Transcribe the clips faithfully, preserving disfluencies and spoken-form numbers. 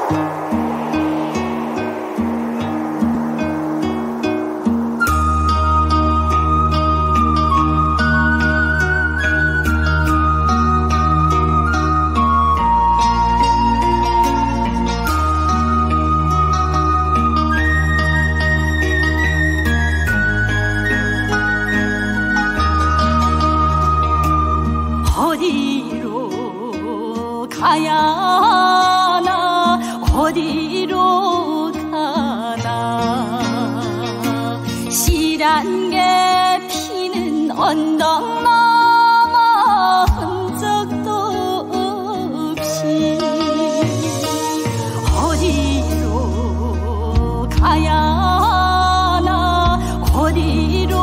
어디로 가야 하나 어디로 가나 실한 게 피는 언덕 넘어 흔적도 없이 어디로 가야 하나 어디로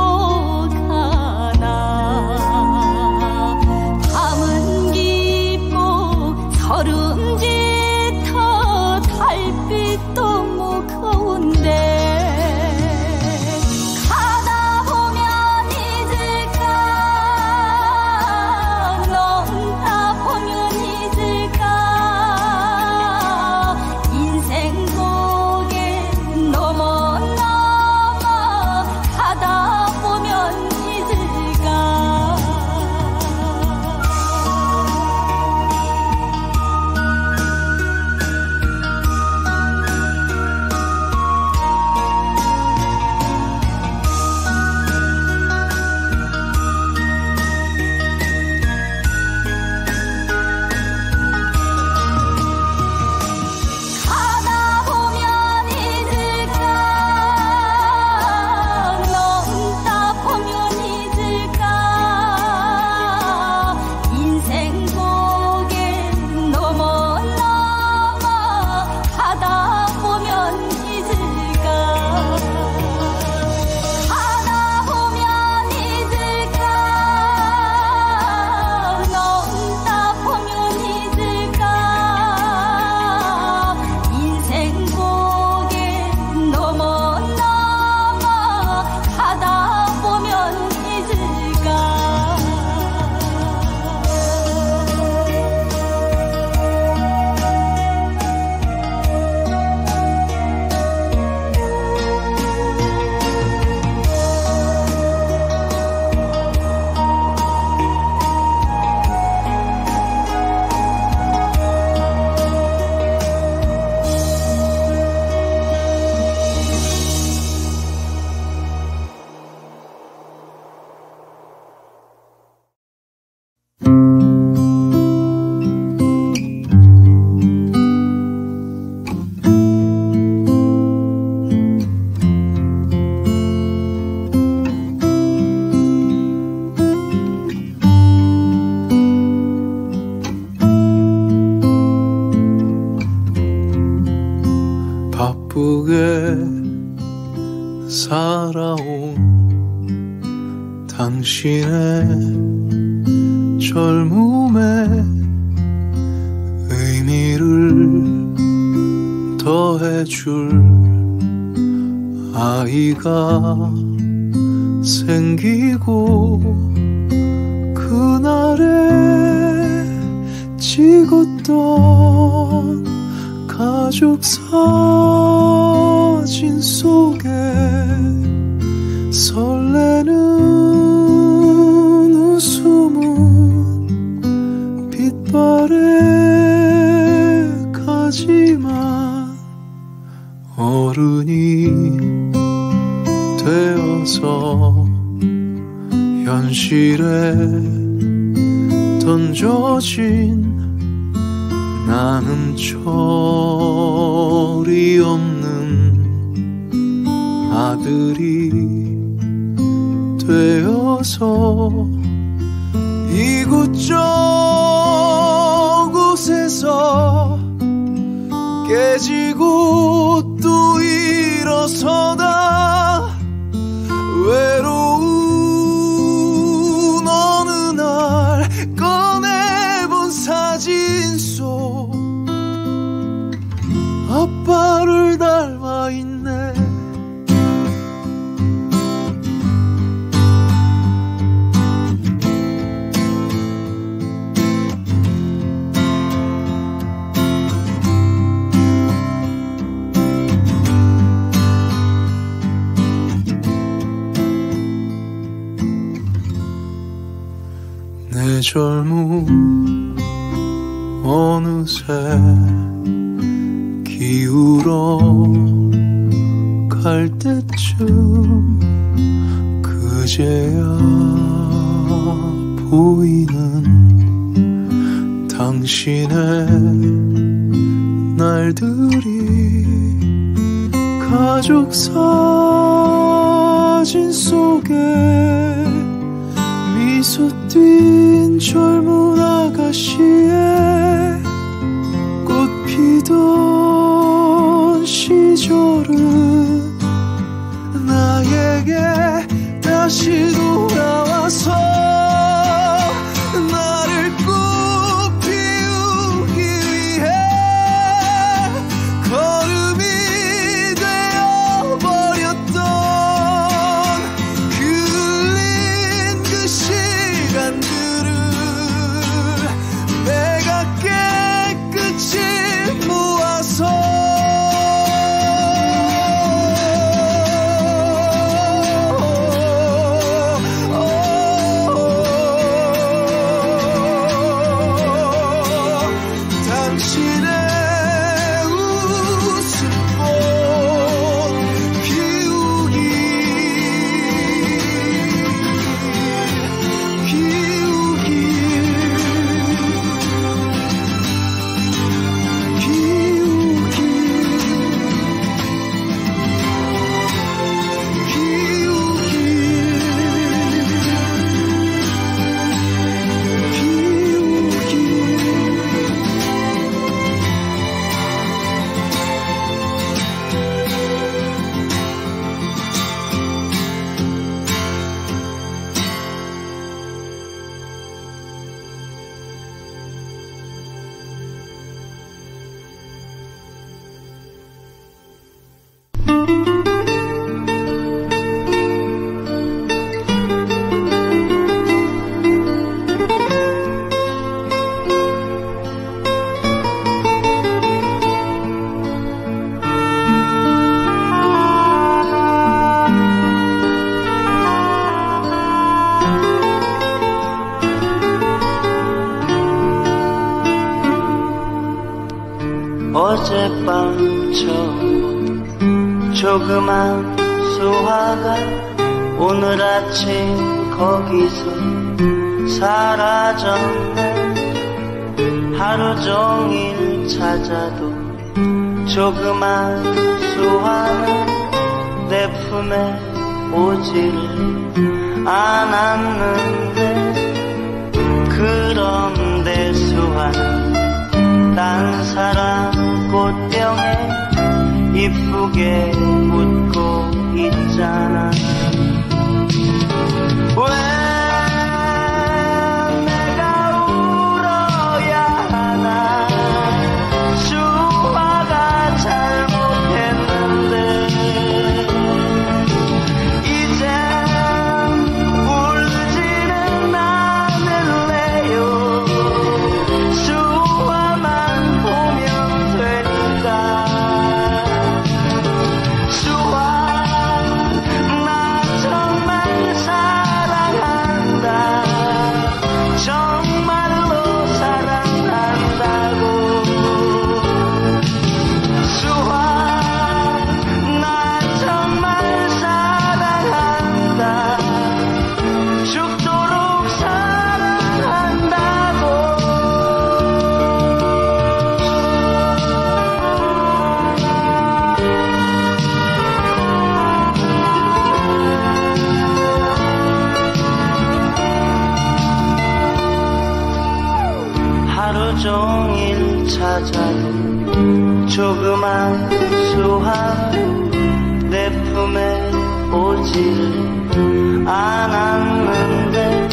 서름 짙어 달빛도 무거운데 가다 보면 잊을까 넘다 보면 잊을까 인생 고개 넘어 넘어 가다 보면 잊을까 살아온 당신의 젊음의 의미를 더해줄 아이가 생기고 그날에 찍었던 가족 사진 속에 설레는 웃음은 빛바래 가지만 어른이 되어서 현실에 던져진 나는 철이 없는 아들이 되어서 이곳저곳에서 깨지고 또 일어서다 외로운 어느 날 꺼내본 사진 속 아빠를 닮아 있네. 젊음 어느새 기울어 갈 때쯤 그제야 보이는 당신의 날들이 가족 사진 속에 미소 띈 젊은 아가씨의 꽃 피던 시절은 나에게 다시 돌아와서 나를 꽃 피우기 위해 걸음이 되어버렸던 그 흘린 그 시간들을 내가 깨끗이 모아서 어젯밤처럼 조그만 수화가 오늘 아침 거기서 사라졌네. 하루 종일 찾아도 조그만 수화는 내 품에 오지를 않았는데 그런데 수화는 딴 사람 꽃병에 이쁘게 웃고 있잖아. 왜 내가 울어야 하나. 수화가 잘못했는데 이젠 울지는 않을래요. 수화만 보면 되니까. 수화 나 정말 사랑한다. 정말로 사랑한다고. 수화 나 정말 사랑한다. 죽도록 사랑한다고. 하루 종일 찾아도 조그만 수화 내 품에 오지를 않았는데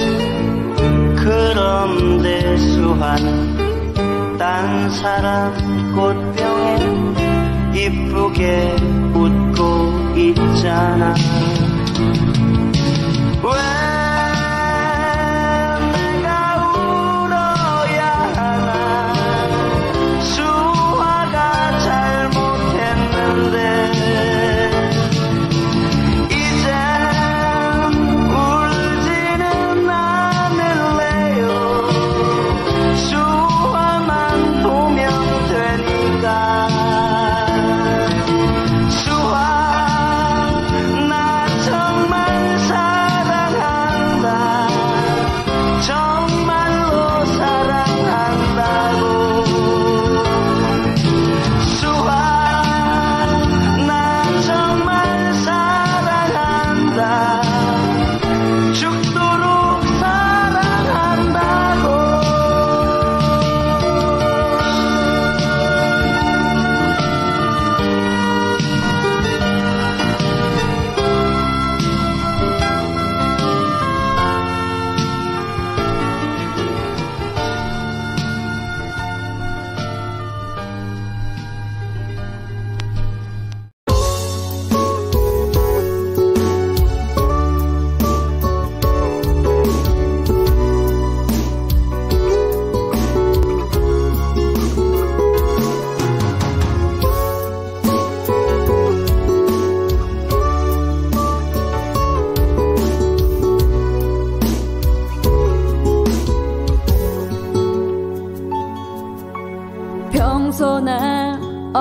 그런데 수화는 딴 사람 꽃병에 이쁘게 웃고 있잖아. 왜 내가 울어야 하나. 수화가 잘못했는데 이젠 울지는 않을래요.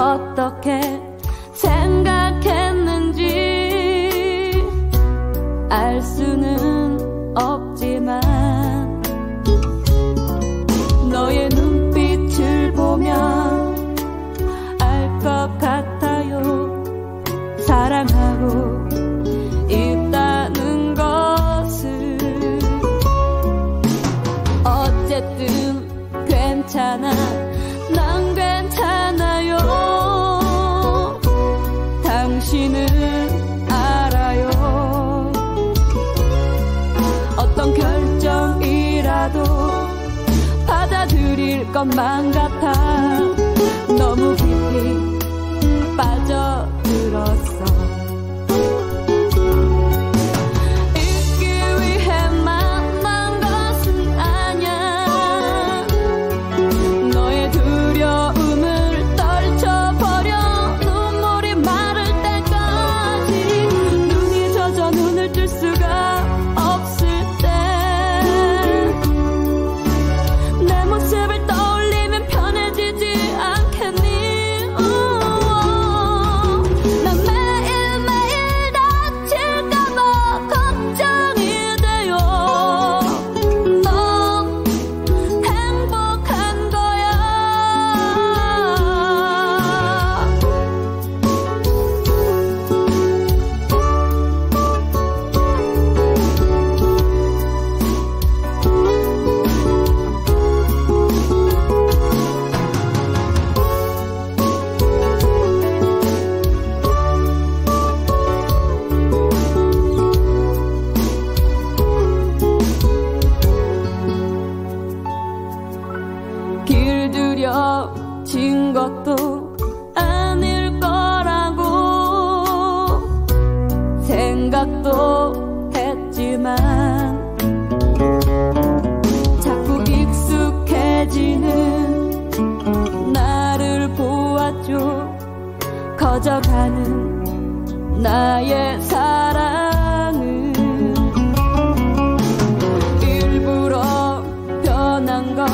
어떻게 생각했는지 알 수는 없지만 너의 눈빛을 보면 알 것 같아요. 사랑하고 있다는 것을. 어쨌든 괜찮아, 난 괜찮아요. 당신은 알아요. 어떤 결정이라도 받아들일 것만 같아 너무 깊이 빠져들었어. 잊기 위해 만난 것은 아냐. 너의 두려움을 떨쳐버려 눈물이 마를 때까지. 눈이 젖어 눈을 뜰 수가 없을 때 내 모습을 떠올리면 편해지지 않겠니? 난 매일매일 다칠까봐 걱정이 돼요. 넌 행복한 거야. 길들여진 것도 아닐 거라고 생각도 했지만 자꾸 익숙해지는 나를 보았죠. 커져가는 나의 사랑은 일부러 변한 건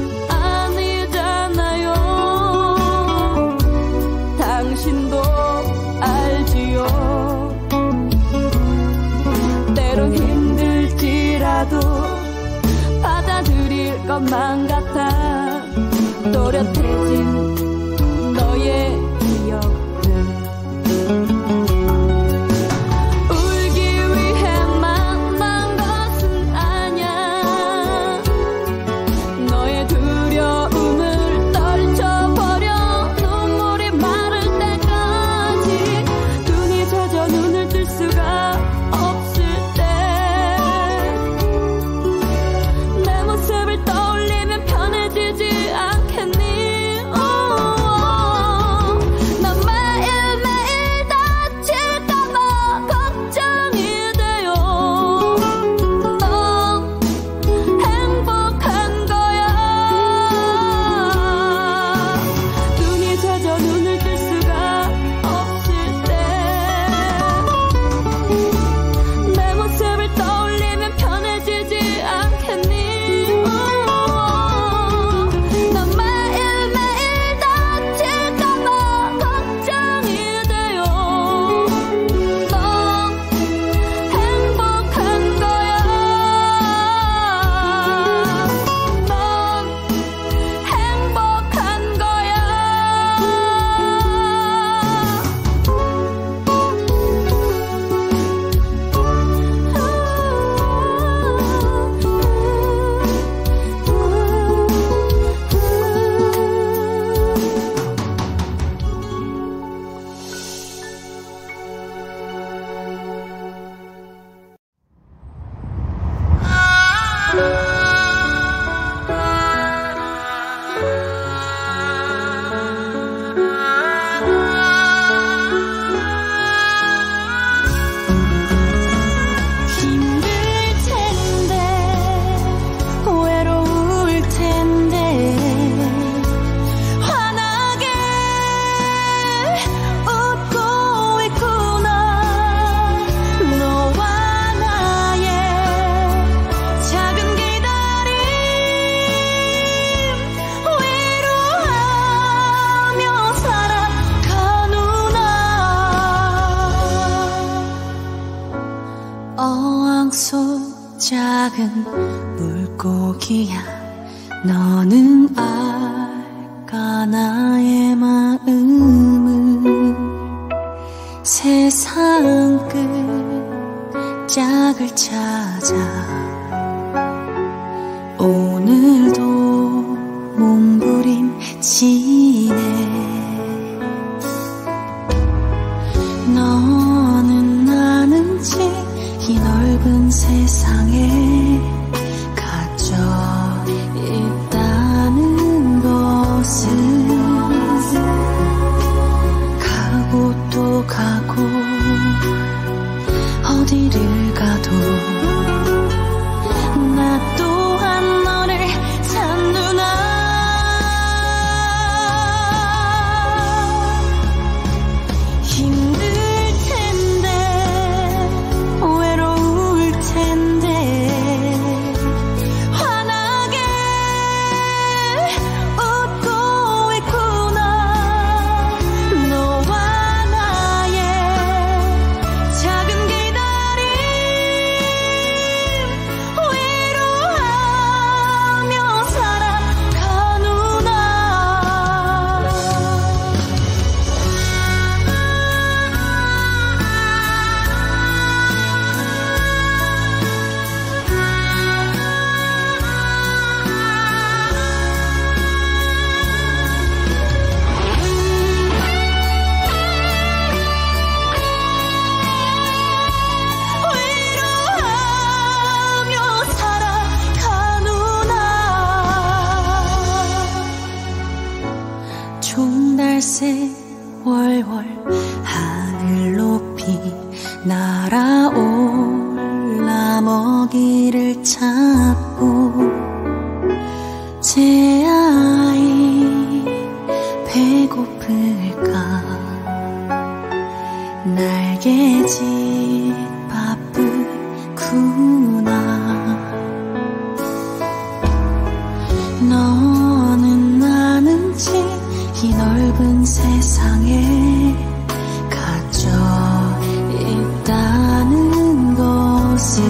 아니잖아요. 당신도 알지요. 때론 힘들지라도 받아들일 것만 같아 또렷해진 너의 기억들. 울기 위해 만난 것은 아냐. 너의 두려움을 떨쳐버려 눈물이 마를 때까지. 눈이 젖어 눈을 뜰 수가 없을 때 내 모습을 떠올리면 편해지지 않겠니? 어. 작은 물고기야 너는 알까 나의 마음을 세상 끝짝을 찾아 오늘도 몸부림치네 너는 아는지 이 넓은 세상에 갇혀 있다는 것을 가고 또 가고 어디를 가도 나 또한 너를 찾누나 종달새 월월 하늘 높이 날아올라 먹이를 찾고 제 아이 배고플까 날개짓 바쁘구나 너는 아는지 이 넓은 세상에 갇혀 있다는 것을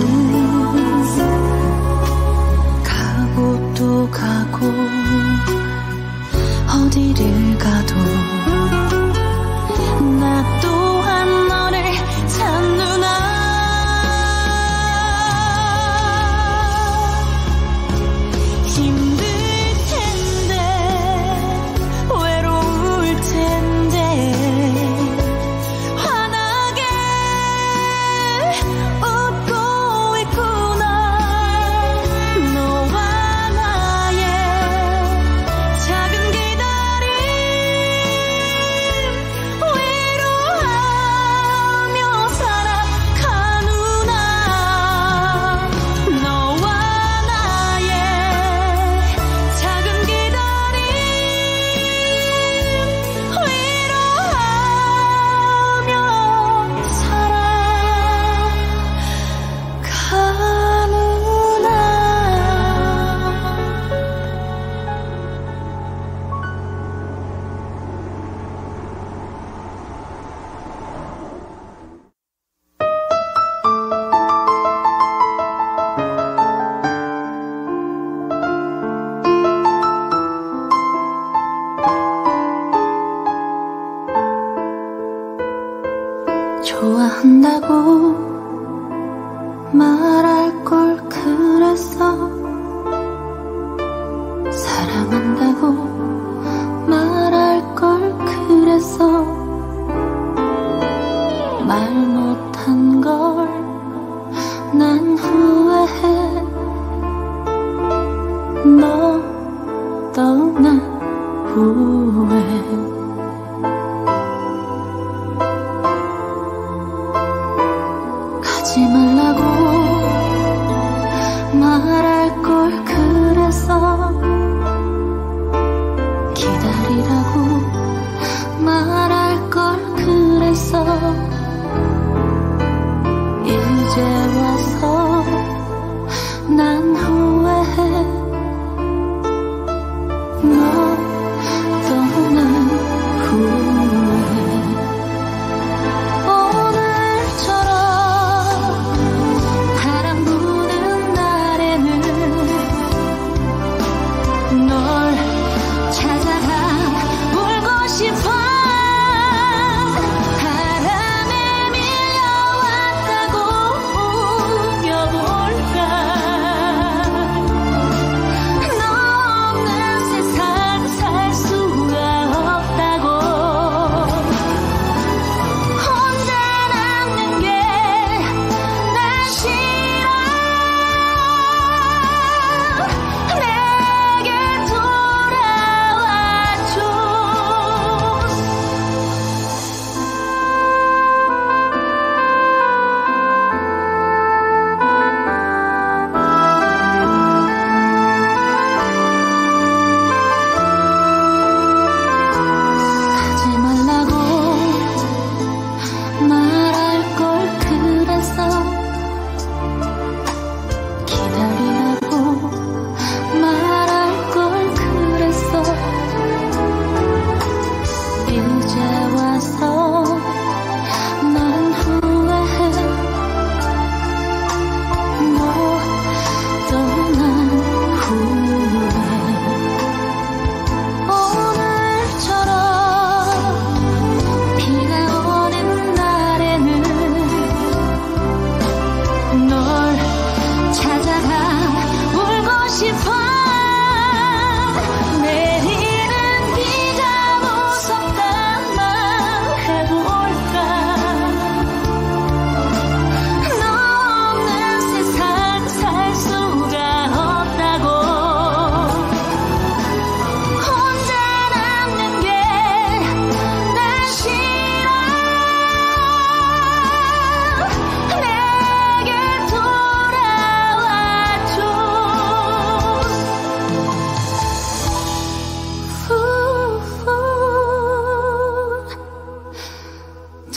가고 또 가고 어디를 가도 나 또한 너를 찾누나 힘들 좋아한다고 말할 걸 그랬어 사랑한다고 말할 걸 그랬어 말 못한 걸 난 후회해 너 떠난 후에 가지 말라고 말할 걸 그랬어 기다리라고 말할 걸 그랬어 이제 와서 난 후회해 너 떠난 후에 오늘처럼 바람 부는 날에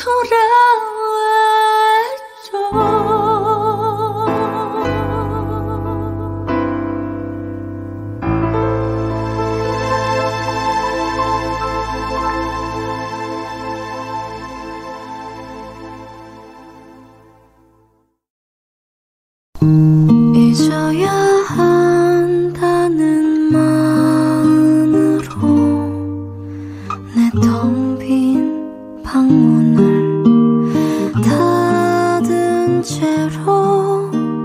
잊어야 한다는 마음으로 내 텅 빈 방문을 닫은 채로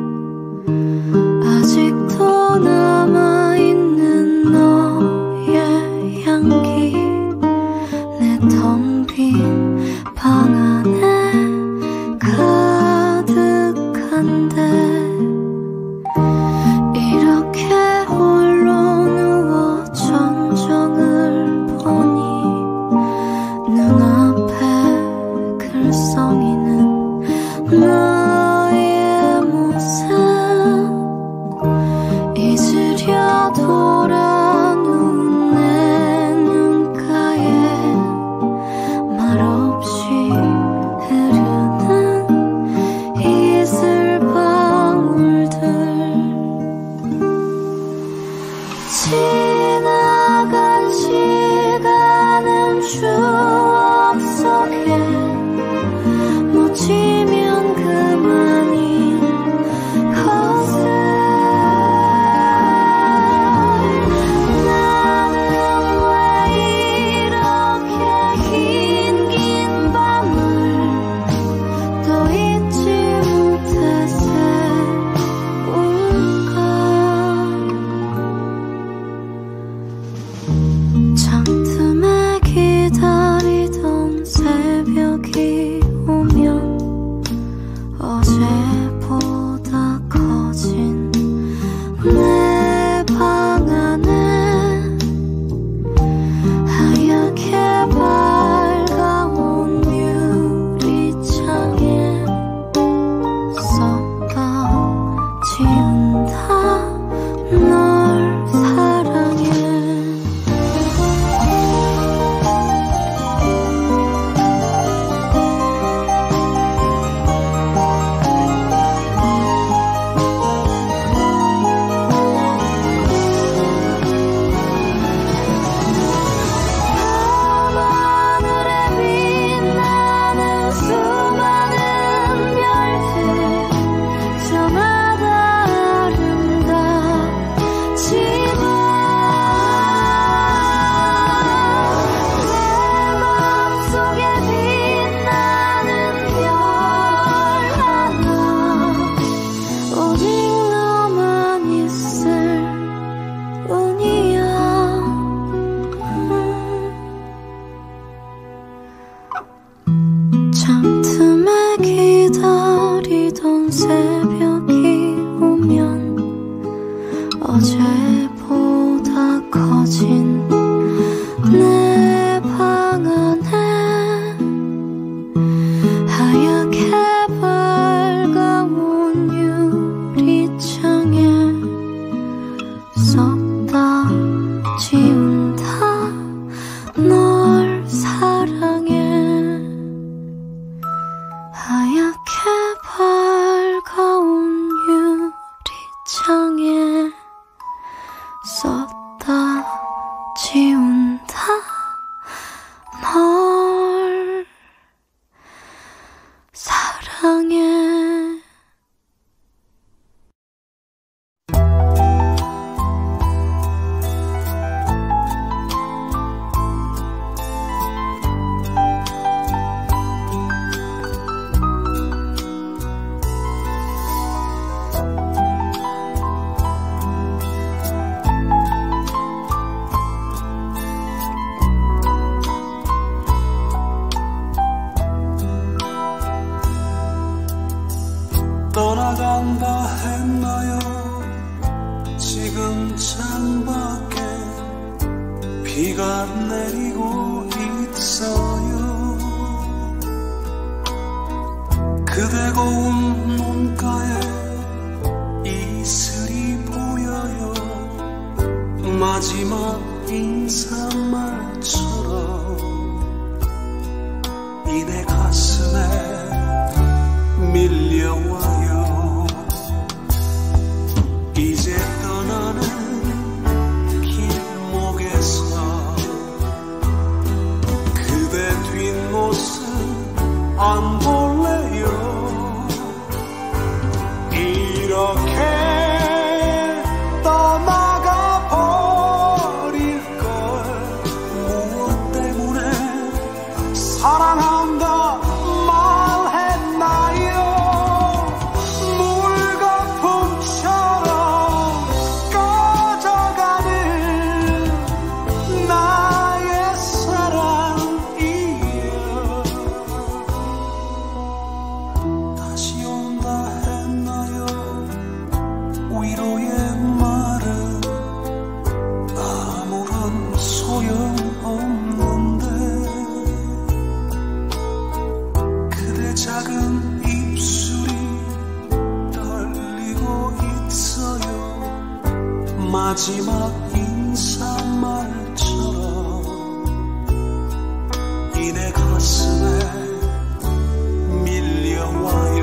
아직도 남아있는 너의 향기 내 텅 빈 방 안에 가득한데 이렇게 홀로 누워 전정을 보니 눈앞에 글썽이는 너의 모습 잊으려 돌아누운 내 눈가에 말없이 흐르는 이슬방울들 지나간 시간은 추억 속에 묻히면 그만인 것을 나는 왜 이렇게 긴 긴 밤을 또 잊지 못해 세울까 창틈에 기다리던 새벽이 오면 어제보다 커진 내 방 안에 하얗게 밝아온 유리창에 썼다 지운다 널 사랑해 밤하늘에 빛나는 수많은 별들 저마다 아름답지만 내 맘속에 빛나는 별 하나 오직 너만 있을 뿐이야. 창틈에 기다리던 새벽이 오면 어제보다 커진 내 방 안에 하얗게 밝아온 유리창에 썼다 지운다 널 사랑해 하얗게 밝아온 유리창에 썼다 지운다 널 사랑해. 떠나간다 했나요? 지금 창밖에 비가 내리고 있어요. 그대 고운 눈가에 이슬이 보여요. 마지막 인사말처럼 이 내 가슴 안 볼래요. 이렇게 떠나가 버릴걸. 무엇 때문에 사랑한다 말했나요. 물거품처럼 꺼져가는 나의 사랑이여. 다시 온다 했나요. 위로의 말은 아무런 소용없는데. 그대 작은 입술이 떨리고 있어요. 마지막 인사말처럼 이내 가슴에 밀려와요.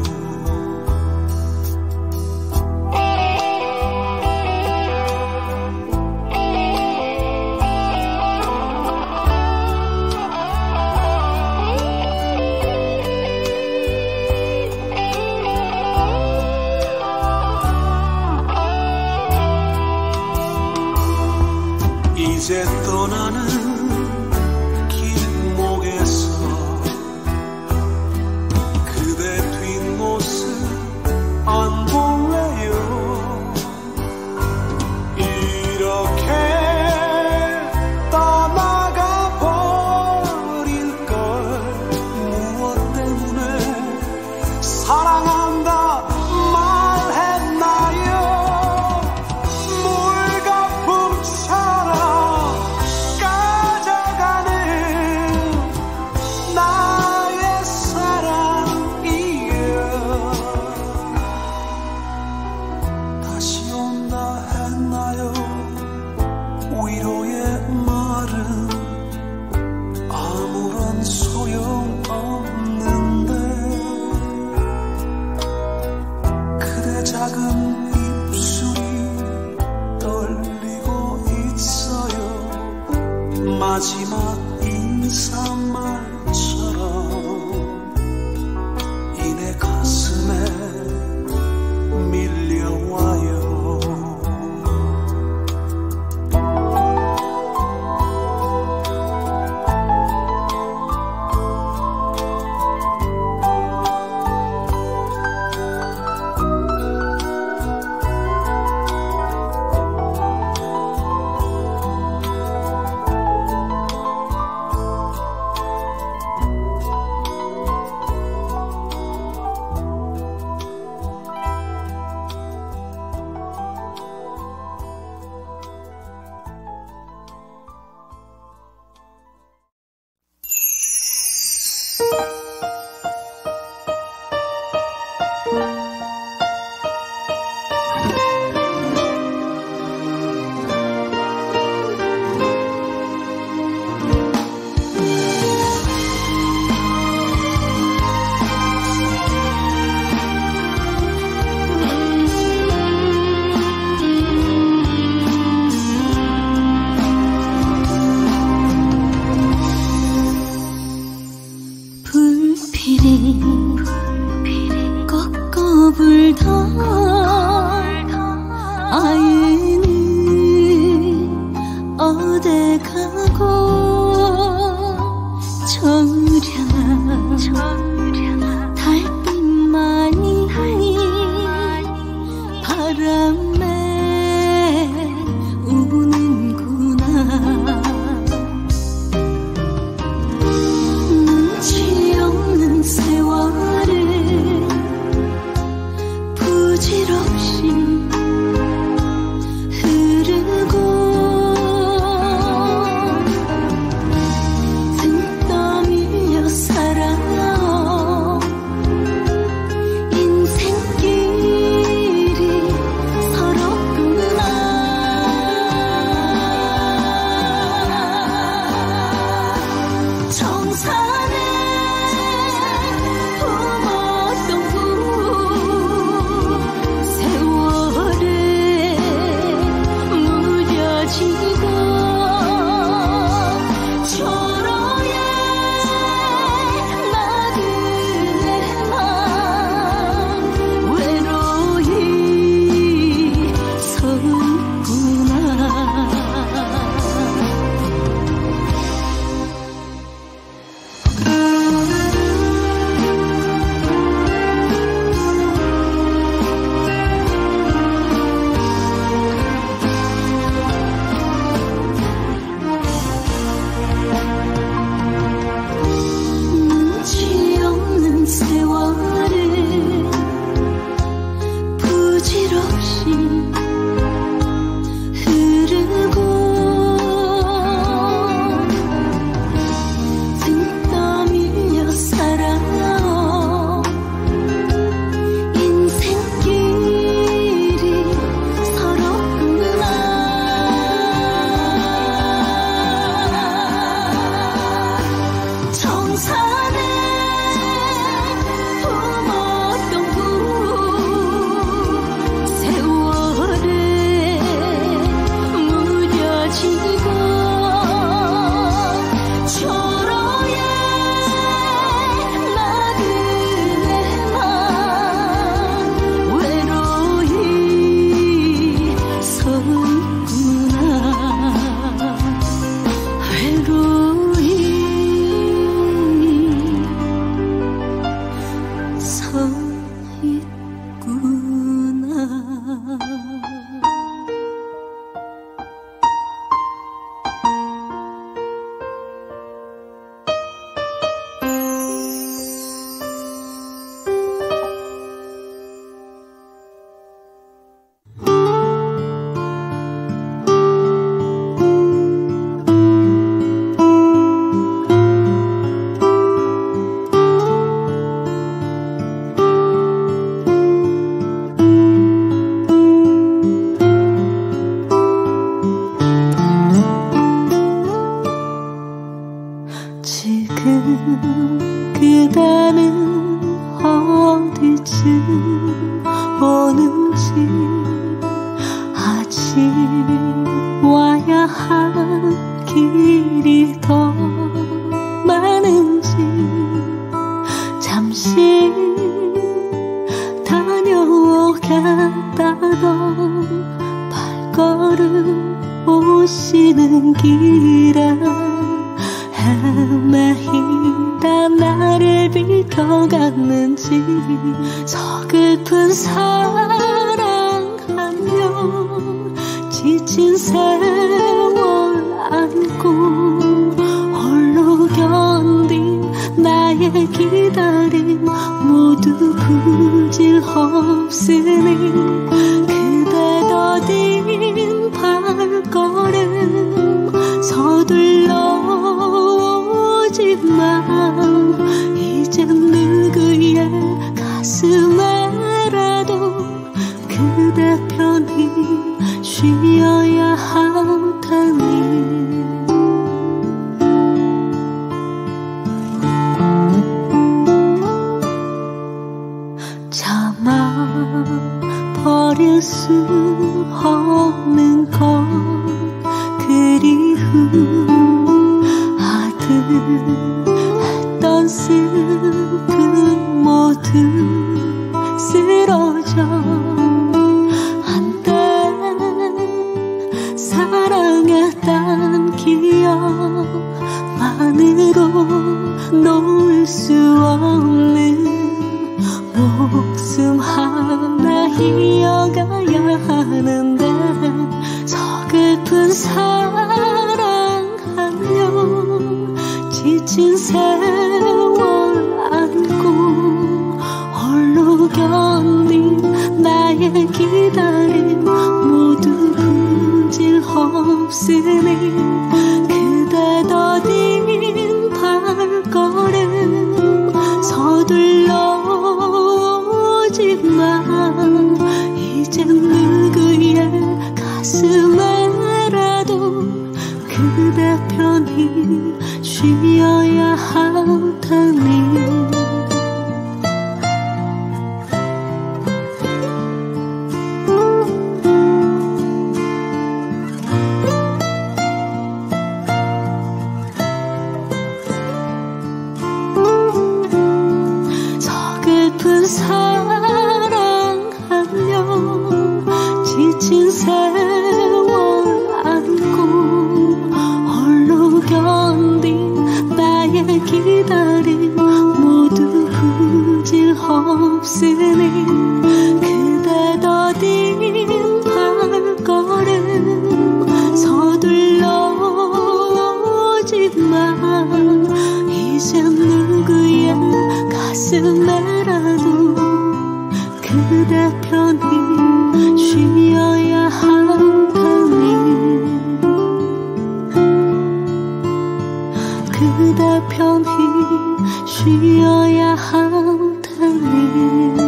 이제 떠나는 길목에서 그대 뒷모습 안 볼래요. 이렇게 떠나가 버릴걸. 무엇 때문에 사랑한다 말했나요. 물거품처럼 꺼져가는 나의 사랑이여. 다시 온다 했나요. 위로의 말은 아무런 소용없는데. 그대 작은 입술이 떨리고 있어요. 마지막 인사말처럼 이내 가슴에 밀려와요. 꺾어 불던 아이는 어디 가고 저랴 달빛만이 바람에 우는구나. 눈치 없는 세월을 부지 그대는 어디쯤 오는지 아직 와야 할 길이 더 많은지 잠시 다녀오겠다던 발걸음 오시는 길에 헤매이다 나를 비켜갔는지 서글픈 사랑하며 지친 세월 안고 홀로 견딘 나의 기다림 모두 부질 없으니 그대 더딘 발걸음 서둘러 오지만 이젠 누구의 가슴에라도 그대 편히 쉬어야 할 테니 참아 버릴 수 없는 건 그리움 하듯 했던 슬픔 모두 쓰러져 한때 사랑했던 기억만으로 놓을 수 없는 목숨 하나 이어가야 하는데 서글픈 사랑하며 지친 세월 안고 홀로 견딘 나의 기다림 모두 부질 없으니 그대 더딘 발걸음 서둘러 오지만 이젠 누구의 가슴에라도 그대 편히 쉬어야 할 테니 서글픈 사랑하며 지친 세월 안고 홀로 견딘 나의 기다림 모두 부질 없으니 그대 더딘 발걸음 서둘러 오지만 이젠 누구의 가슴에라도 그대 편히 쉬어야 할 테니 그대 편히 쉬어야 할 테니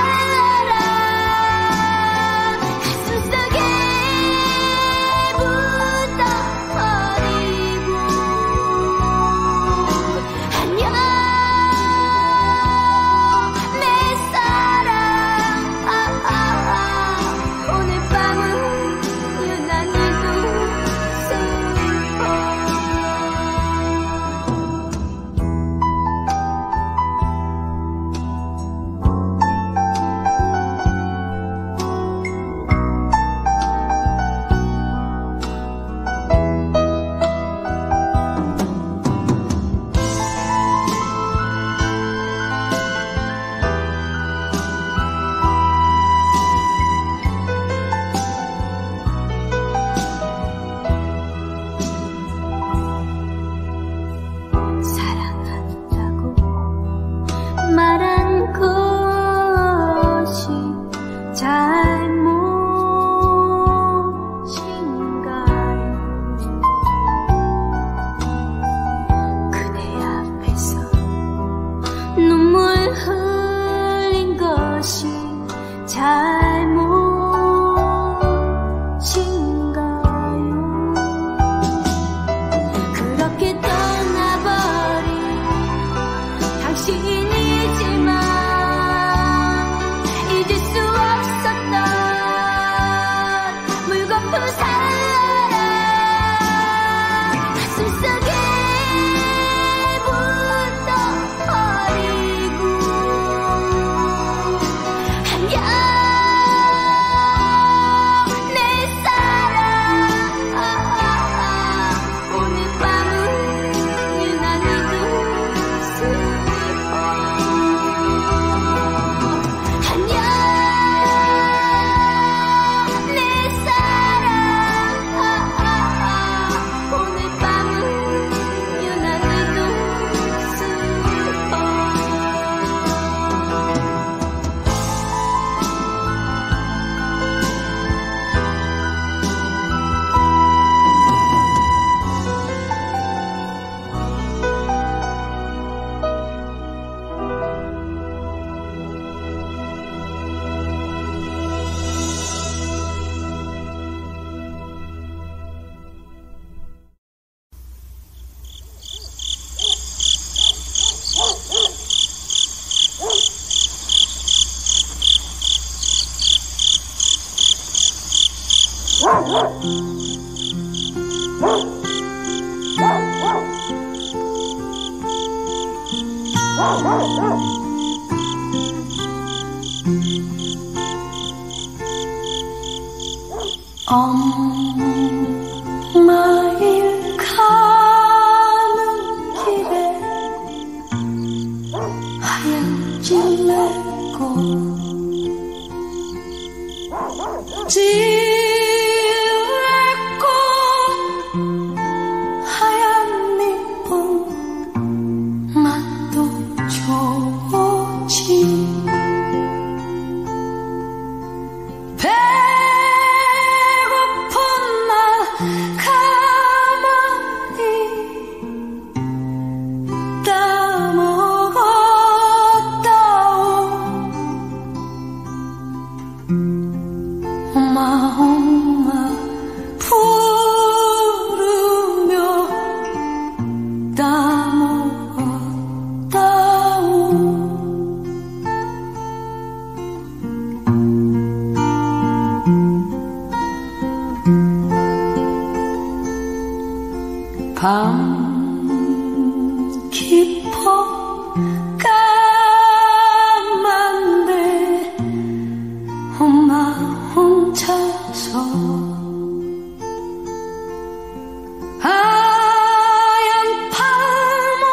부 엄마일 가는 길에 하얀 찜 내고 찔레고 하얀 니은 맛도 좋지 배고픈 날 가만히 따먹었다오 엄마 엄마 부르며 따먹었다오 밤 깊어 까만데 엄마 혼자서 하얀 팔목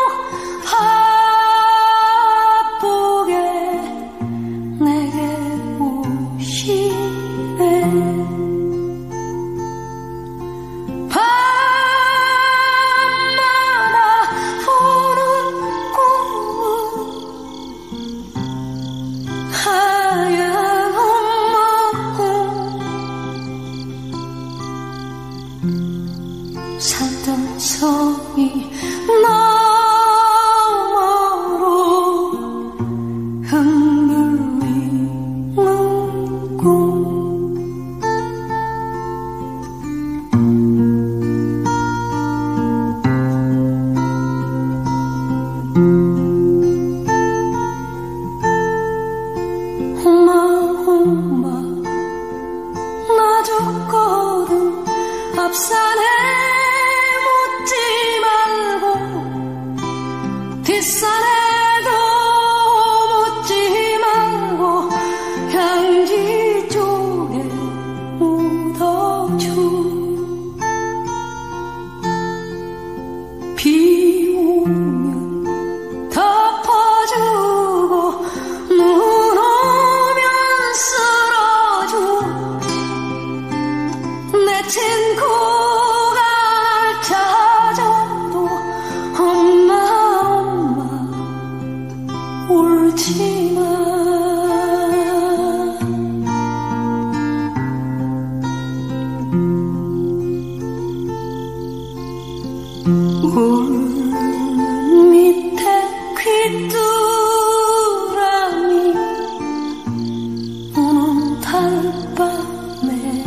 바쁘게 내게 오시네 밤마다 보는 꿈은 하얀 엄마 꿈 산등성이 너머로 흔들리는 꿈 엄마 엄마 나 죽거든 앞산에 묻지 말고 뒷산에도 묻지 말고 향지 쪽에 묻어줘 비 오면 덮어주고 눈 오면 쓸어줘 내 친구가 날 찾아도 엄마 엄마 울지마 울 밑에 귀뚜라미 우는 달밤에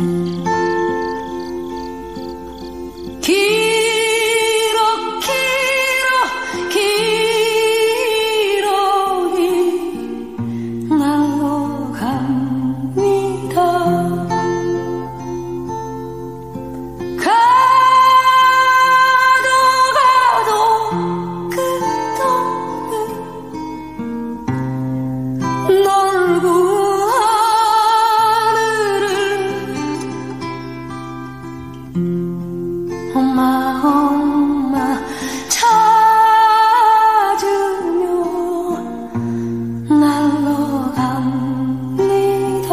길어 길어 길어이 날로 갑니다 가도 가도 끝없는 넓은 하늘을 엄마 엄마 찾으며 날로 갑니다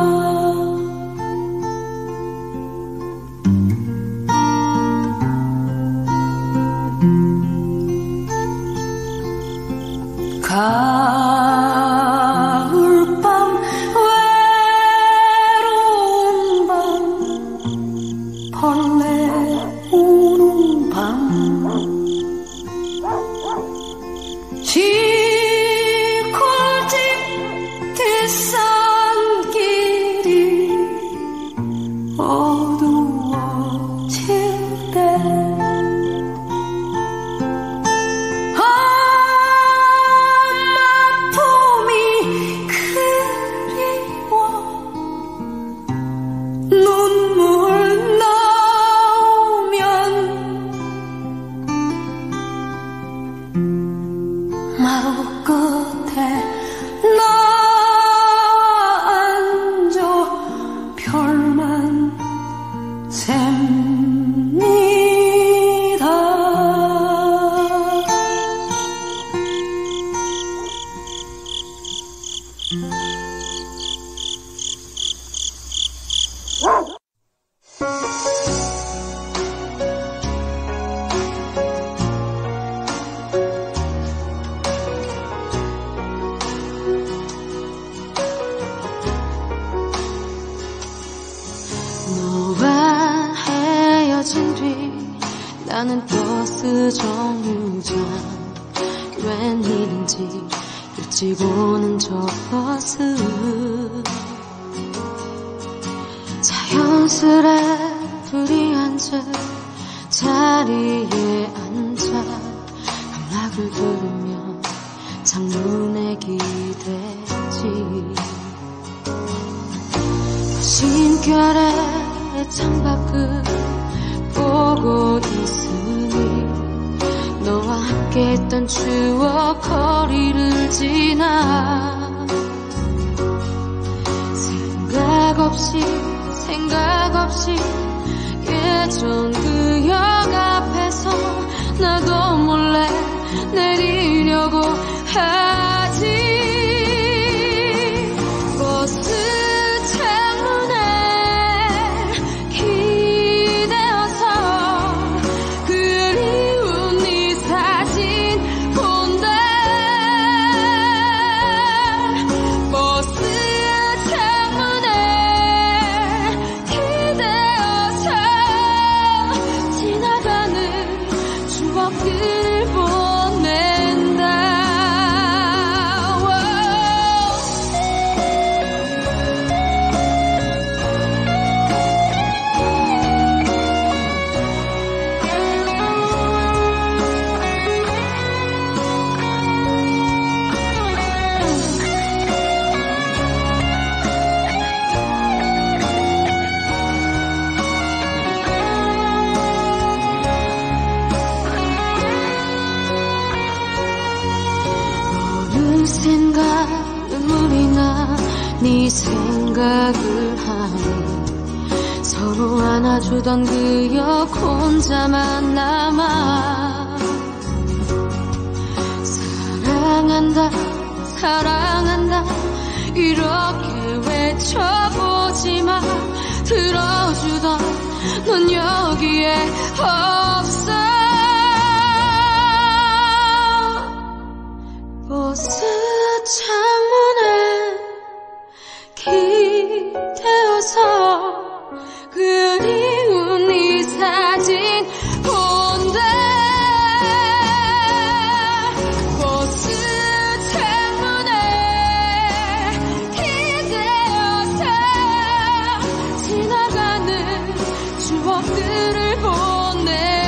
가을밤 외로운 밤 벌레 우는 밤 마루 끝에 나와 앉아 별만 셉니다. 너와 헤어진 뒤 나는 버스 정류장 웬일인지 일찍 오는 저 버스 자연스레 둘이 앉아 자리에 앉아 음악을 들으며 창문에 기대지 신결의 창밖을 보고 있으니 너와 함께했던 추억 거리를 지나 생각 없이 생각 없이 예전 그 역 앞에서 나도 몰래 내리려고 하지 버스 생각 눈물이 나 네 생각을 하니 서로 안아주던 그 역 혼자만 남아 사랑한다 사랑한다 이렇게 외쳐보지마 들어주던 넌 여기에 없어 버스 창문에 기대어서 그리운 이 사진 본다 버스 창문에 기대어서 지나가는 추억들을 보내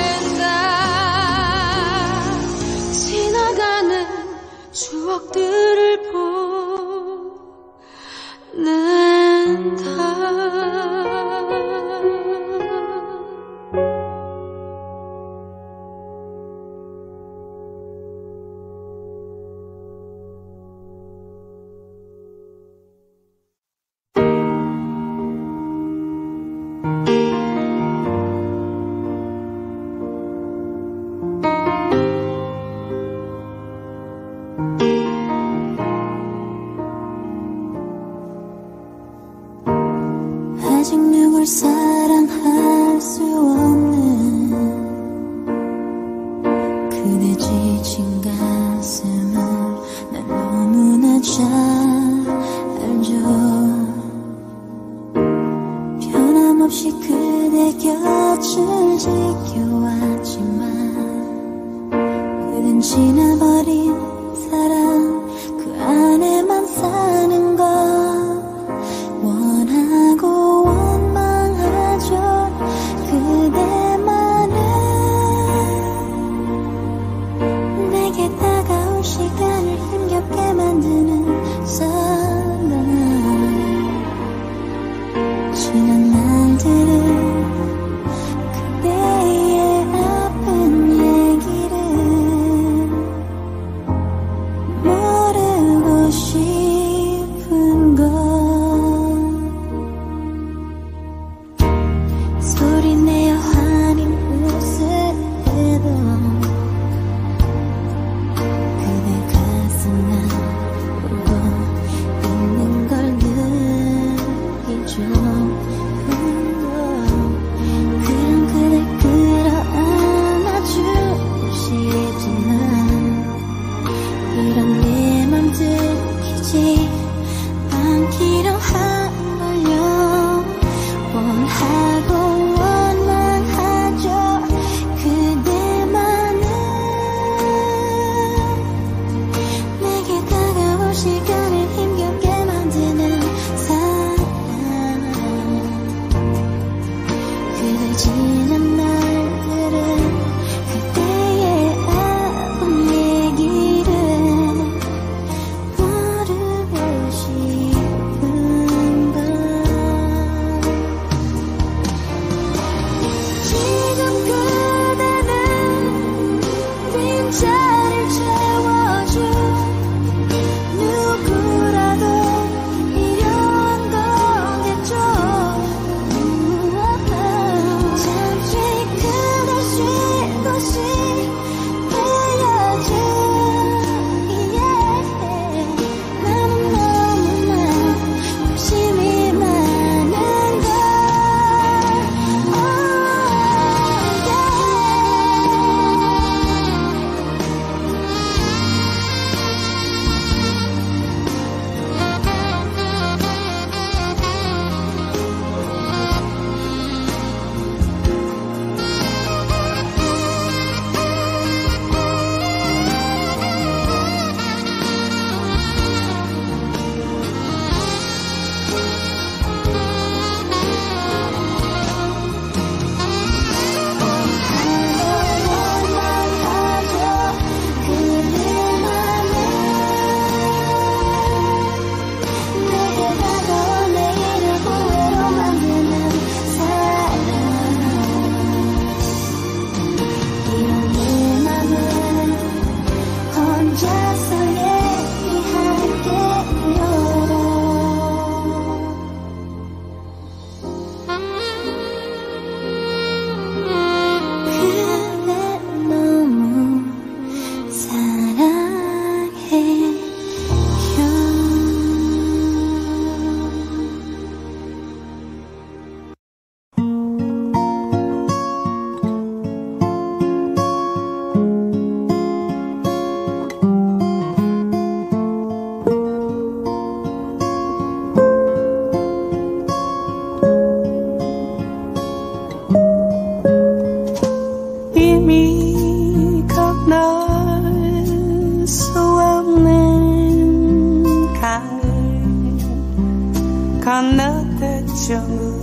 저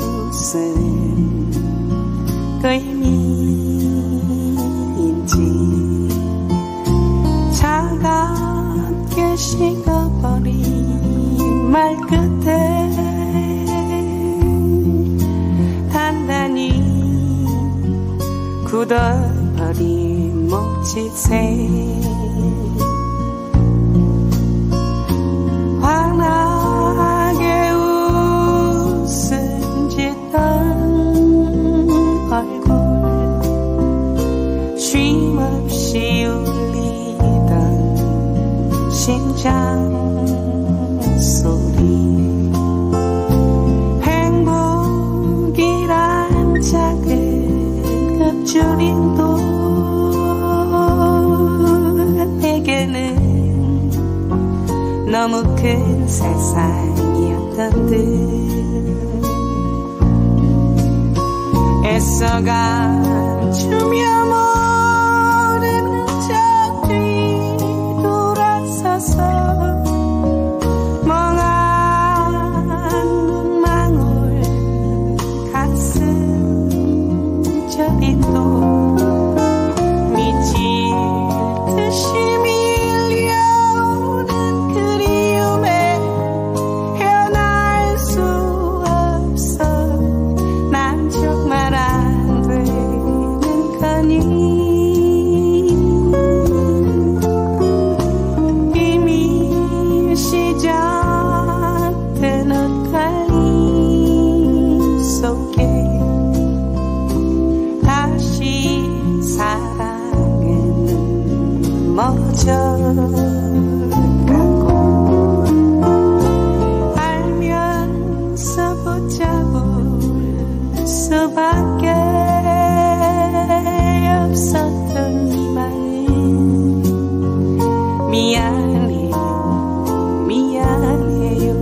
무슨 의미인지 차갑게 식어버린 말 끝에 단단히 굳어버린 몸짓에 환하게 웃음 짓던 얼굴 쉼없이 울리던 심장 소리 행복이란 작은 껍줄임도 내게는 너무 큰 세상이었던 듯 애써가주며 모르는 척 뒤돌아서서 멍한 눈망울 가슴 저린도 미칠 듯이 밀려오는 그리움에 헤어날 수 없어 난 정말 안 되는 거니 이미 시작된 엇갈림 속에 다시 사랑은 멀어져가고 알면서 붙잡을 수밖에 없었던 이 마음 미안해요 미안해요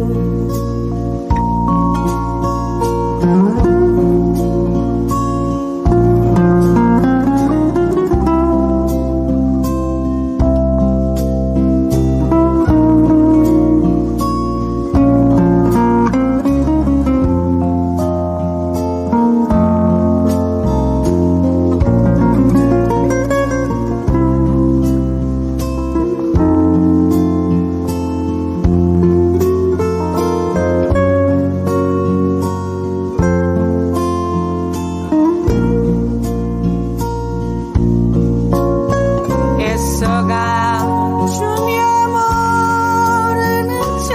애써가주며 모르는 척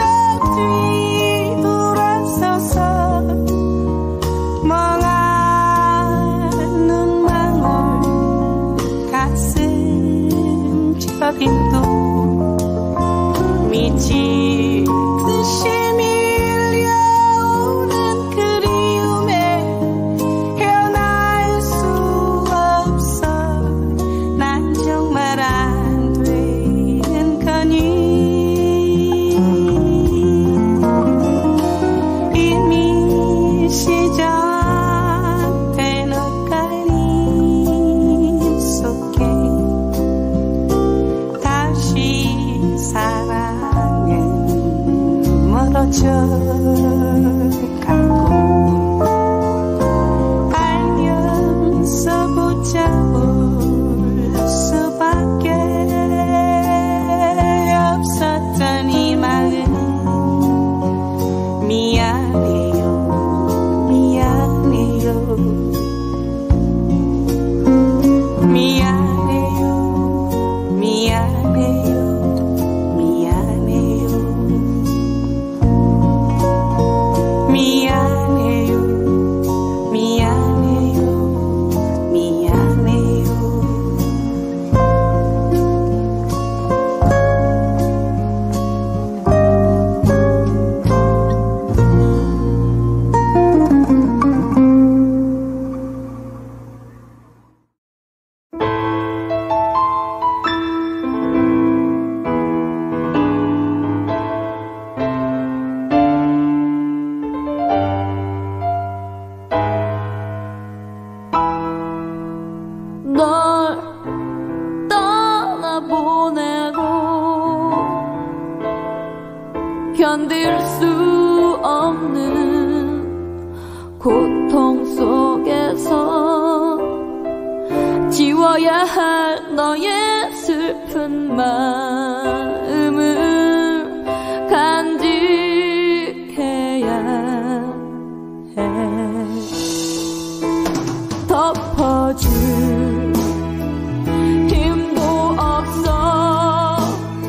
뒤돌아서서 멍한 눈망울 가슴 저림도 미칠 듯이 밀려오는 그리움에 헤어날 수 없어 난 정말 안 되는 거니 이미 시작된 엇갈림 속에 다시 사랑은 멀어져가고 알면서 붙잡을 수밖에 없었던 이 마음 미안해요 미안해요 미안해요 미안해요 미안해요 미안해요 미안해요 미안해요 널 떠나보내고 견딜 수 없는 고통 속에서 지워야 할 너의 슬픈 마음을 간직해야 해. 덮어줄 힘도 없어,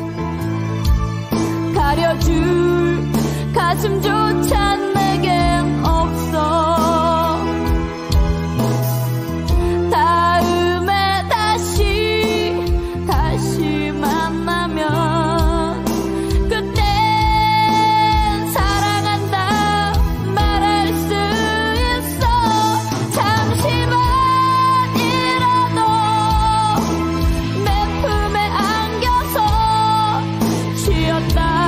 가려줄 가슴조차 내겐 없어. 다음에 다시 다시 만나면 그땐 사랑한다 말할 수 있어. 잠시만이라도 내 품에 안겨서 쉬었다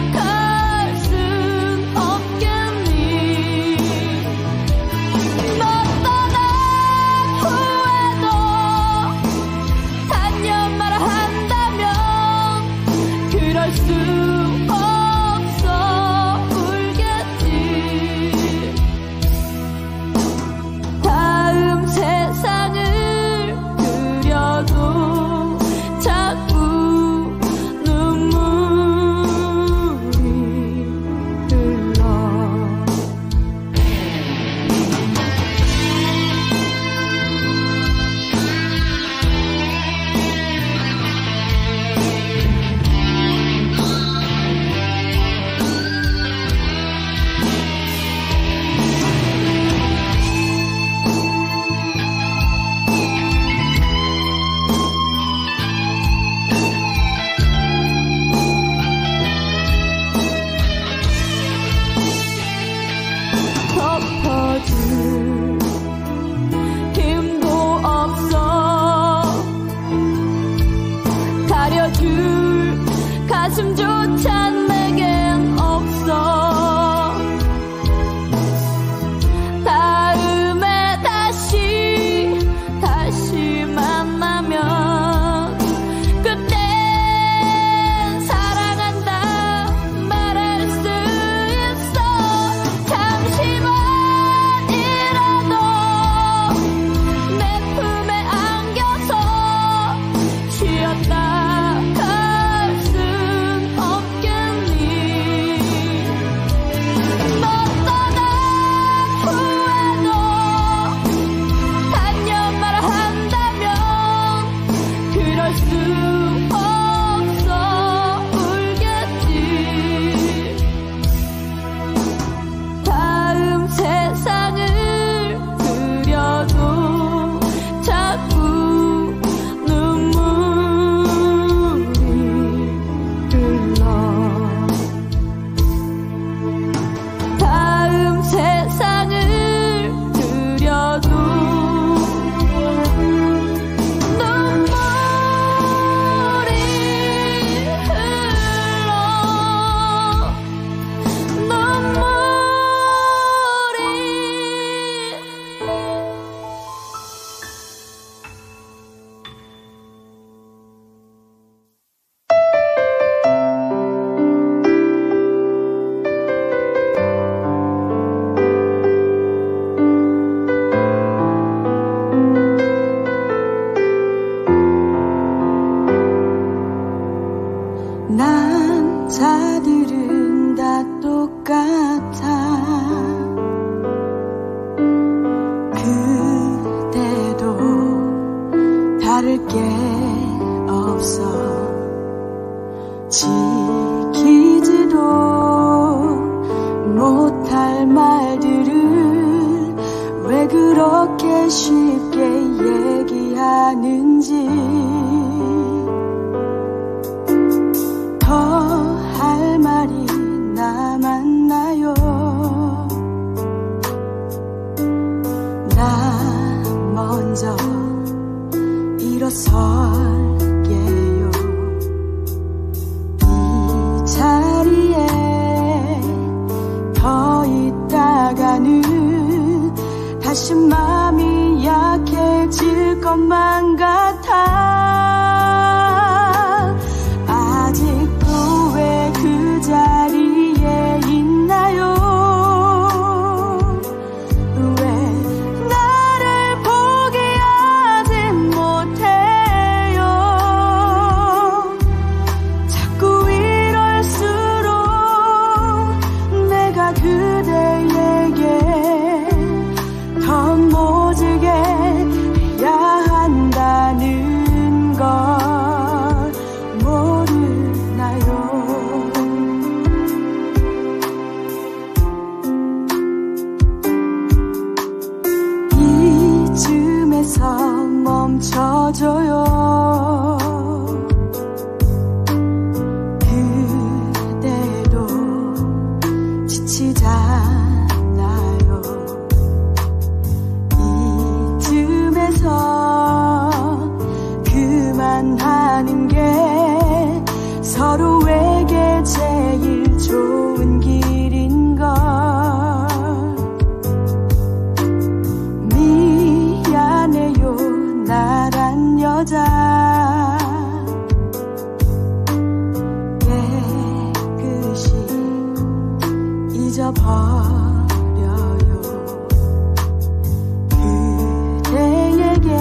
가슴조차 내겐 없어. 다음에 다시 다시 만나면 그땐 사랑한다 말할 수 있어. 잠시만이라도 내 품에 안겨서 쉬었다 남자들은 다 똑같아. 그대도 다를 게 없어. 지키지도 못할 말들을 왜 그렇게 쉽게 얘기하는지. 더 할 말이 남았나요? 나 먼저 일어설게요. 이 자리에 더 있다가는 다시 마음이 약해질 것만 같아. 그 자리에 있나요? 그대도 지치잖아요. 이쯤에서 그만하는 게 서로에게 제일 좋은 길인걸. 미안해요 나란 여자 깨끗이 잊어버려요. 그대에게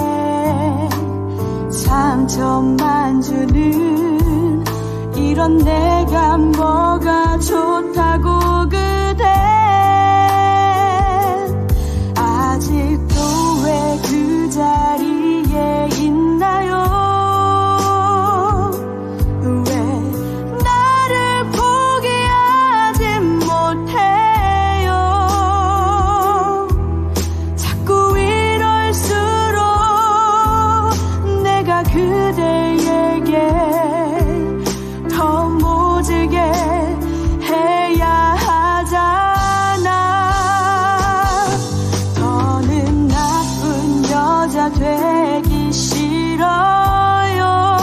상처만 주는 이런 내가 뭐가 좋다고. 그대 아직도 왜 그 자리에 있나요? 왜 나를 포기하지 못해요? 자꾸 이럴수록 내가 그대에게 더 모질게 해야 하잖아. 더는 나쁜 여자 되기 싫어요.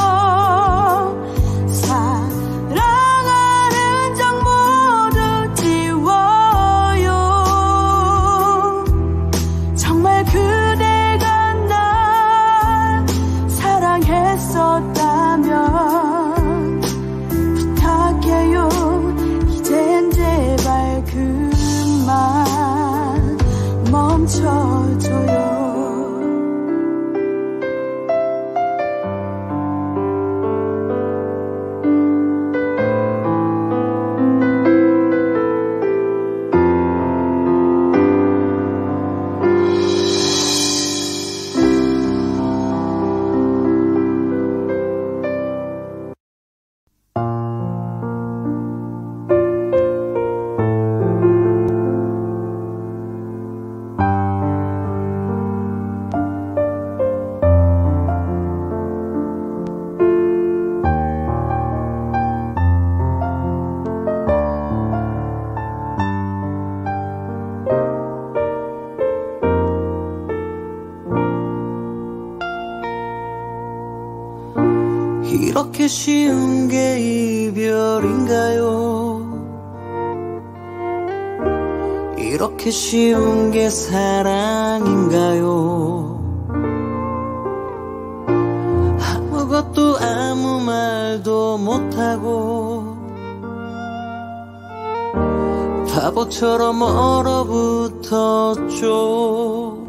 사랑하는 적 모두 지워요. 정말 그대가 날 사랑했었다면 부탁해요. 이젠 제발 그만 멈춰줘요. 이렇게 쉬운 게 이별인가요? 이렇게 쉬운 게 사랑인가요? 아무것도 아무 말도 못하고 바보처럼 얼어붙었죠.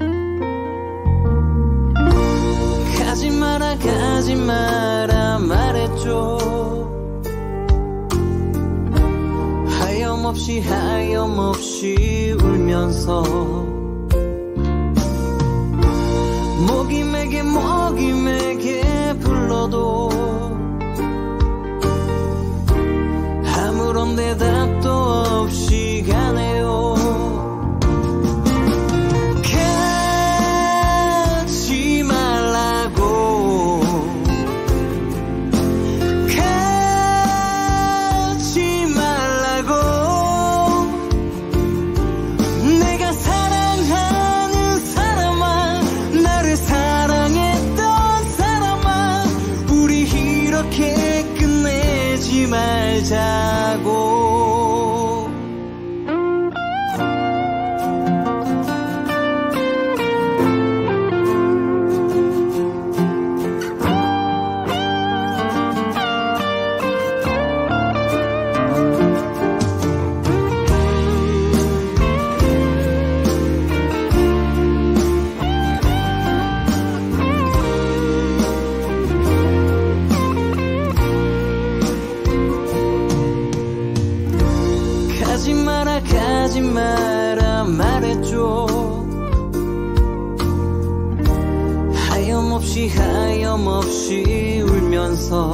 가지 마라 가지 마라 말했죠. 하염없이 하염없이 울면서 목임에게 목임에게 불러도 아무런 대답도 없이 가네요. 가지 말라고 가지 말라고 내가 사랑하는 사람아 나를 사랑했던 사람아 우리 이렇게 끝내지 말자고. 가지 마라 가지 마라 말했죠. 하염없이 하염없이 울면서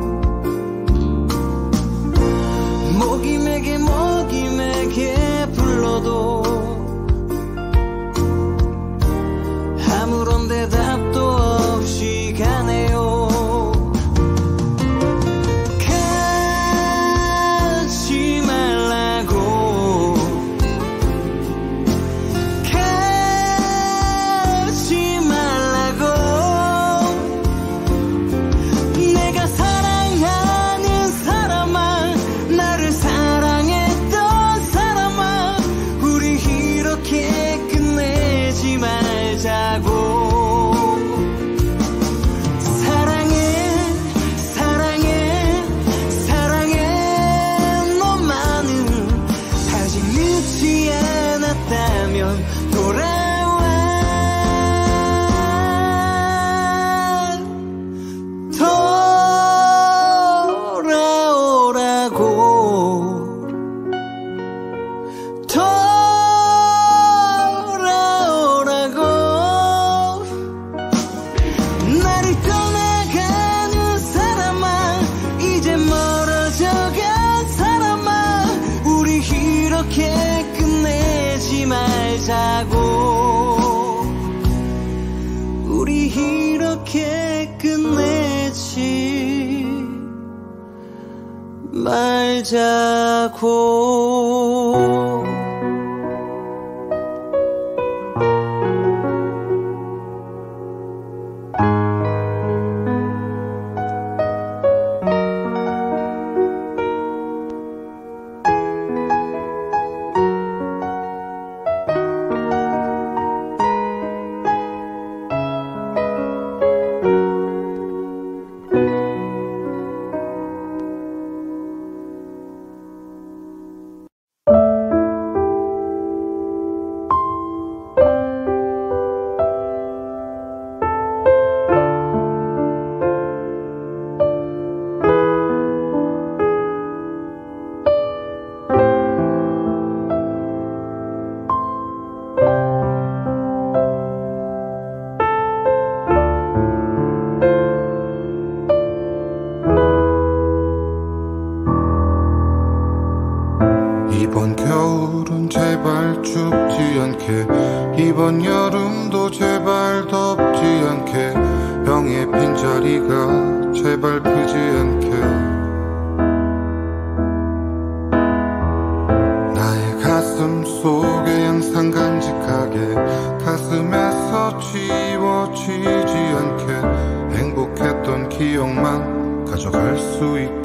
목임에게 목임에게 불러도 아무런 대답도 없이 가네요. 이제 끝내지 말자고. 이번 겨울은 제발 춥지 않게, 이번 여름도 제발 덥지 않게, 병의 빈자리가 제발 크지 않게. 나의 가슴 속에 항상 간직하게, 가슴에서 지워지지 않게, 행복했던 기억만 가져갈 수 있게.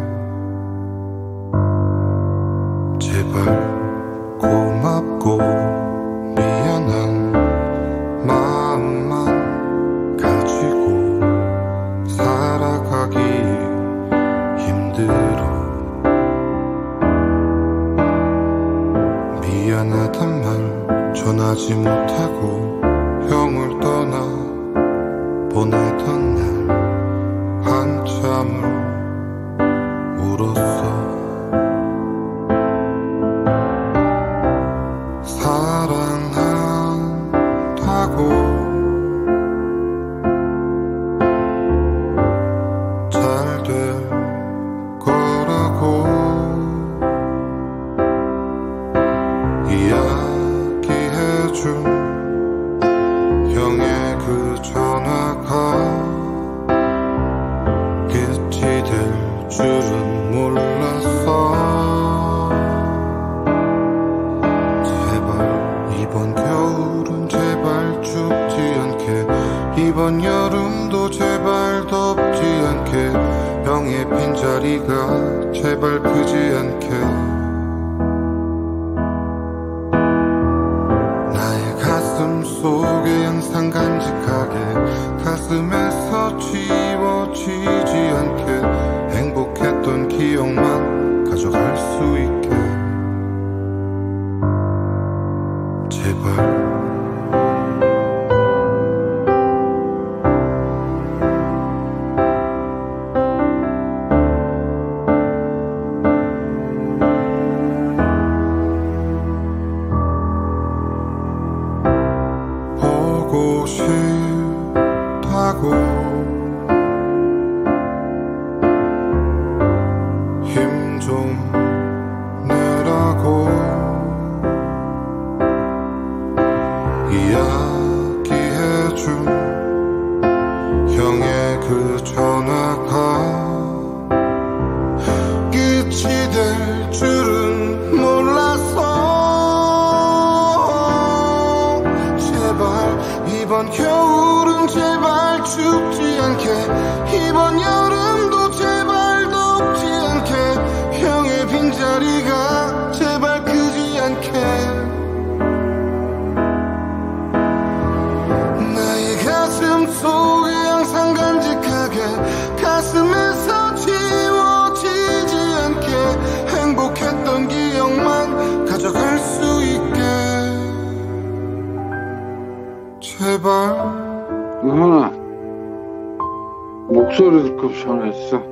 제발 고맙고 미안한 마음만 가지고 살아가기 힘들어. 미안하단 말 전하지 못하고 형을 떠나 보내던 날 한참을 울었어. 잘 될 거라고 이야기해준 형의 그 전화가 끝이 될 줄은 몰랐어. 제발 이번 겨울은 제발 춥지 않게, 이번 여름도 제발 덥지 않게, 병의 빈자리가 제발 크지 않게. 나의 가슴 속에 항상 간직하게, 가슴에서 지워지지 않게, 행복했던 기억만 가져갈 수 있게. 제발 보고 싶다고 힘 좀 내라고 이야기해준 형의 그 전화가 끝이 될 줄은 몰랐어. 제발 이번 겨울은 제발 춥지 않게, 이번 여름도 제발 덥지 않게, 형의 빈자리가 제발 크지 않게. 나의 가슴 속에 항상 간직하게, 가슴에서 지워지지 않게, 행복했던 기억만 가져갈 수 있게. 제발. 은원아, 목소리도 급 전했어.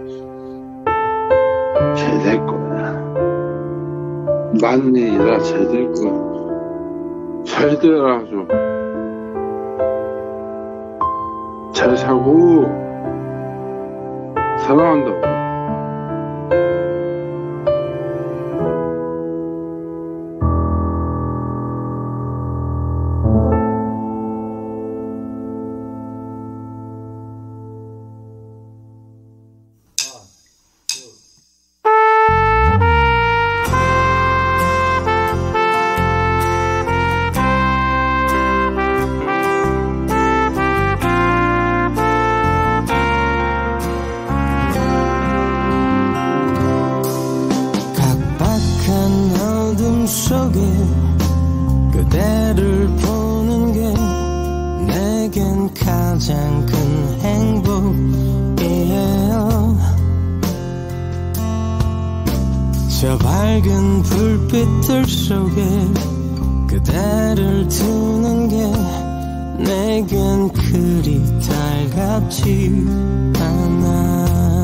잘 될 거야. 맞는 일이라 잘 될 거야. 잘 되라 좀. 잘 사고 사랑한다고. 밝은 불빛들 속에 그대를 두는 게 내겐 그리 달갑지 않아.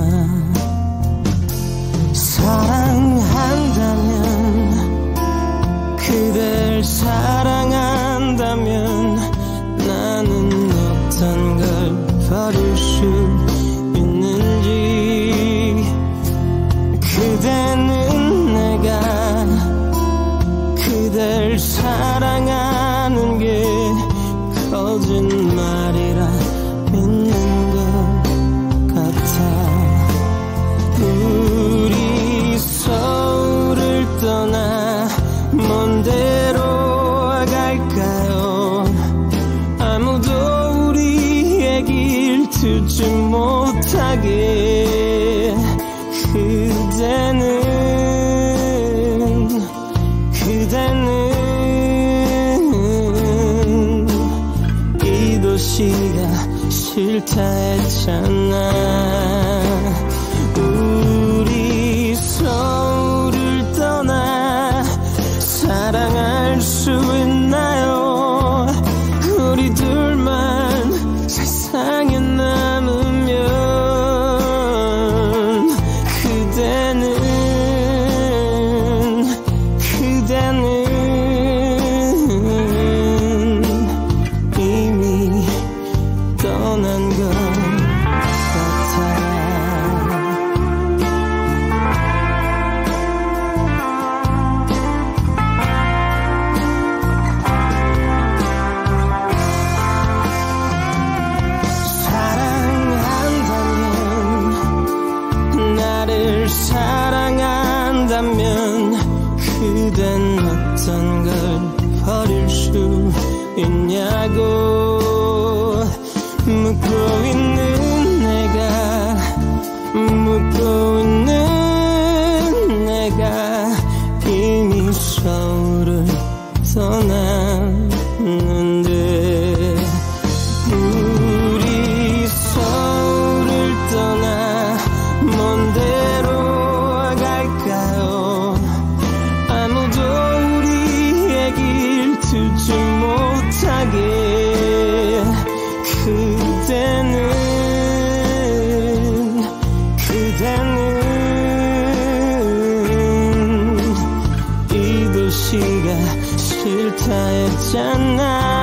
사랑한다면, 그댈 사랑한다면 나는 어떤 걸 버릴 수 있는지. 그대는 내가 그댈 사랑하는 게 거짓말이라 믿는 것 같아. 우리 서울을 떠나 먼 데로 갈까요? 아무도 우리 얘길 듣지 못하게. 그대는 그대는 이 도시가 싫다 했잖아. 우리 서울을 떠나 사랑할 수 있나요? 우리 둘만 세상에 남으면. 그대는 그대는 이미 떠난 것 같아. 사랑한다면, 나를 사랑한다면 그댄 어떤 걸 버릴 수 있냐고 묻고 있는 내가, 묻고 있는 내가 이미 서울을 떠났는데. 우리 서울을 떠나 먼 데로 갈까요? 아무도 우리 얘길 듣지 못하게. 그대는 그대는 이 도시가 싫다 했잖아.